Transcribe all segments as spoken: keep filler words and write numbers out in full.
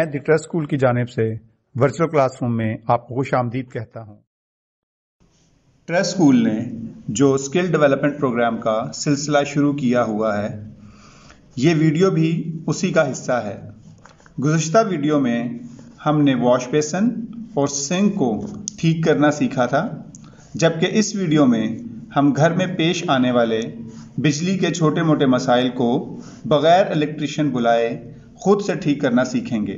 मैं the trust school की जानिब से वर्चुअल क्लासरूम में आपको खुशामदीद कहता हूँ। ट्रस्ट स्कूल ने जो स्किल डेवलपमेंट प्रोग्राम का सिलसिला शुरू किया हुआ है, ये वीडियो भी उसी का हिस्सा है। गुज़श्ता वीडियो में हमने वॉश बेसन और सिंक को ठीक करना सीखा था, जबकि इस वीडियो में हम घर में पेश आने वाले बिजली के छोटे मोटे मसाइल को बग़ैर इलेक्ट्रिशियन बुलाए खुद से ठीक करना सीखेंगे।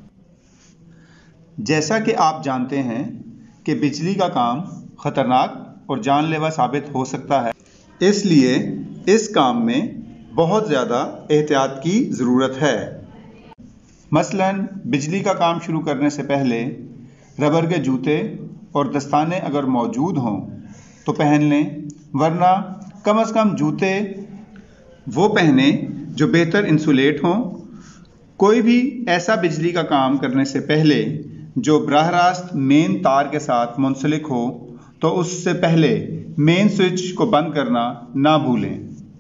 जैसा कि आप जानते हैं कि बिजली का काम ख़तरनाक और जानलेवा साबित हो सकता है, इसलिए इस काम में बहुत ज़्यादा एहतियात की ज़रूरत है। मसलन बिजली का काम शुरू करने से पहले रबर के जूते और दस्ताने अगर मौजूद हों तो पहन लें, वरना कम अज़ कम जूते वो पहने जो बेहतर इंसुलेट हों। कोई भी ऐसा बिजली का काम करने से पहले जो बराह रास्त मेन तार के साथ मुंसलिक हो तो उससे पहले मेन स्विच को बंद करना ना भूलें।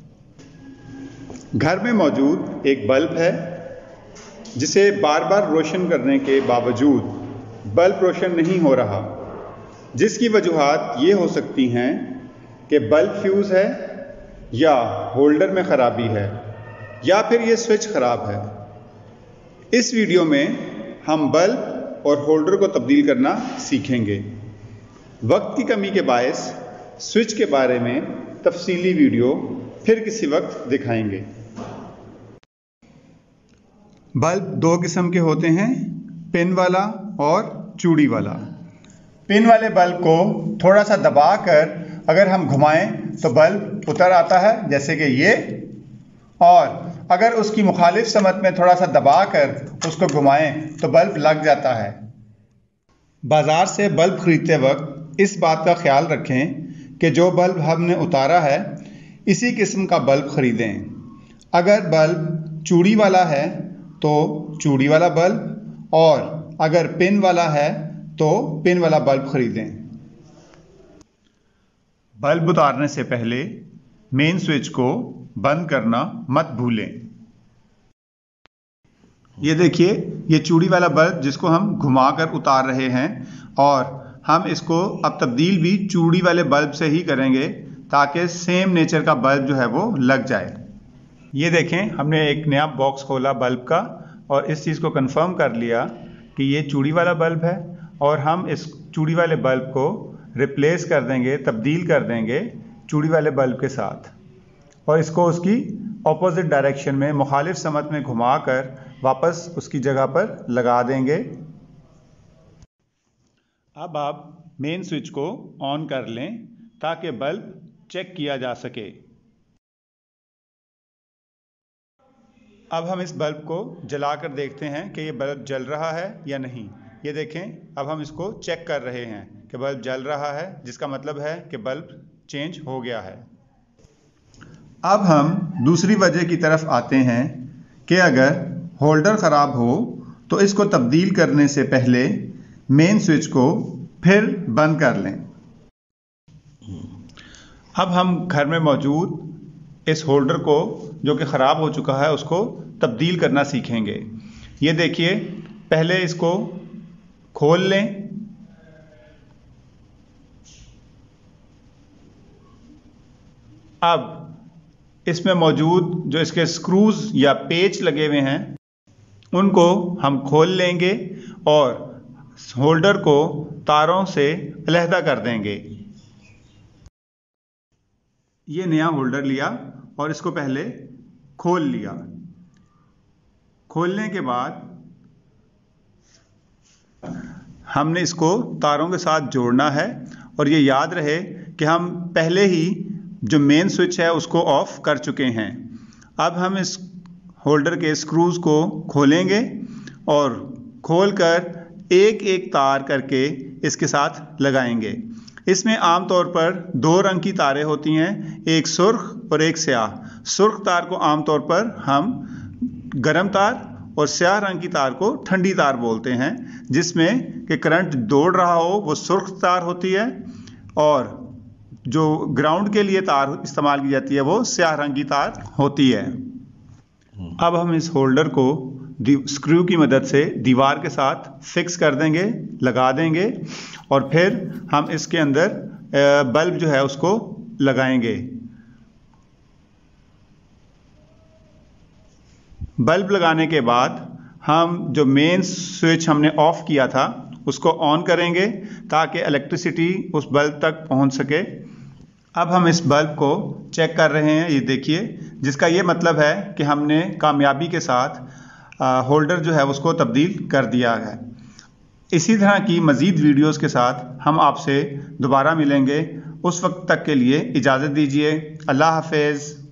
घर में मौजूद एक बल्ब है जिसे बार बार रोशन करने के बावजूद बल्ब रोशन नहीं हो रहा, जिसकी वजूहात ये हो सकती हैं कि बल्ब फ्यूज़ है या होल्डर में ख़राबी है या फिर ये स्विच ख़राब है। इस वीडियो में हम बल्ब और होल्डर को तब्दील करना सीखेंगे। वक्त की कमी के बायस स्विच के बारे में तफसीली वीडियो फिर किसी वक्त दिखाएंगे। बल्ब दो किस्म के होते हैं, पिन वाला और चूड़ी वाला। पिन वाले बल्ब को थोड़ा सा दबाकर अगर हम घुमाएं तो बल्ब उतर आता है, जैसे कि ये, और अगर उसकी मुखालिफ समत में थोड़ा सा दबाकर उसको घुमाएं तो बल्ब लग जाता है। बाज़ार से बल्ब ख़रीदते वक्त इस बात का ख्याल रखें कि जो बल्ब हमने उतारा है इसी किस्म का बल्ब ख़रीदें। अगर बल्ब चूड़ी वाला है तो चूड़ी वाला बल्ब, और अगर पिन वाला है तो पिन वाला बल्ब ख़रीदें। बल्ब उतारने से पहले मेन स्विच को बंद करना मत भूलें। ये देखिए, ये चूड़ी वाला बल्ब जिसको हम घुमाकर उतार रहे हैं, और हम इसको अब तब्दील भी चूड़ी वाले बल्ब से ही करेंगे ताकि सेम नेचर का बल्ब जो है वो लग जाए। ये देखें, हमने एक नया बॉक्स खोला बल्ब का और इस चीज़ को कंफर्म कर लिया कि ये चूड़ी वाला बल्ब है, और हम इस चूड़ी वाले बल्ब को रिप्लेस कर देंगे, तब्दील कर देंगे चूड़ी वाले बल्ब के साथ, और इसको उसकी ऑपोजिट डायरेक्शन में मुखालिफ समत में घुमाकर वापस उसकी जगह पर लगा देंगे। अब आप मेन स्विच को ऑन कर लें ताकि बल्ब चेक किया जा सके। अब हम इस बल्ब को जलाकर देखते हैं कि ये बल्ब जल रहा है या नहीं। ये देखें, अब हम इसको चेक कर रहे हैं कि बल्ब जल रहा है, जिसका मतलब है कि बल्ब चेंज हो गया है। अब हम दूसरी वजह की तरफ आते हैं कि अगर होल्डर ख़राब हो तो इसको तब्दील करने से पहले मेन स्विच को फिर बंद कर लें। अब हम घर में मौजूद इस होल्डर को जो कि ख़राब हो चुका है उसको तब्दील करना सीखेंगे। ये देखिए, पहले इसको खोल लें, अब इसमें मौजूद जो इसके स्क्रूज या पेच लगे हुए हैं उनको हम खोल लेंगे और होल्डर को तारों से अलहदा कर देंगे। ये नया होल्डर लिया और इसको पहले खोल लिया। खोलने के बाद हमने इसको तारों के साथ जोड़ना है, और ये याद रहे कि हम पहले ही जो मेन स्विच है उसको ऑफ कर चुके हैं। अब हम इस होल्डर के स्क्रूज को खोलेंगे और खोलकर एक एक तार करके इसके साथ लगाएंगे। इसमें आमतौर पर दो रंग की तारें होती हैं, एक सुर्ख और एक स्याह। सुर्ख तार को आमतौर पर हम गर्म तार और स्याह रंग की तार को ठंडी तार बोलते हैं। जिसमें कि करंट दौड़ रहा हो वो सुर्ख तार होती है, और जो ग्राउंड के लिए तार इस्तेमाल की जाती है वो स्याह रंग की तार होती है। अब हम इस होल्डर को स्क्रू की मदद से दीवार के साथ फिक्स कर देंगे, लगा देंगे और फिर हम इसके अंदर बल्ब जो है उसको लगाएंगे। बल्ब लगाने के बाद हम जो मेन स्विच हमने ऑफ किया था उसको ऑन करेंगे ताकि इलेक्ट्रिसिटी उस बल्ब तक पहुंच सके। अब हम इस बल्ब को चेक कर रहे हैं, ये देखिए, जिसका ये मतलब है कि हमने कामयाबी के साथ आ, होल्डर जो है उसको तब्दील कर दिया है। इसी तरह की मज़ीद वीडियोस के साथ हम आपसे दोबारा मिलेंगे। उस वक्त तक के लिए इजाज़त दीजिए। अल्लाह हाफ़िज़।